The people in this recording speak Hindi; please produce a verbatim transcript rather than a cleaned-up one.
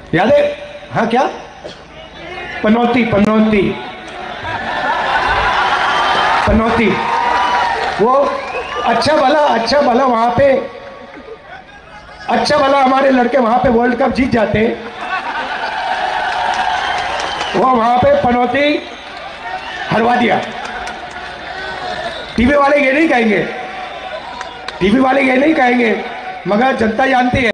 याद है? हाँ क्या? पनौती पनौती पनौती। वो अच्छा भला अच्छा भला वहां पे अच्छा भला हमारे लड़के वहां पे वर्ल्ड कप जीत जाते, वो वहां पे पनौती हरवा दिया। टीवी वाले ये नहीं कहेंगे, टीवी वाले ये नहीं कहेंगे, मगर जनता जानती है।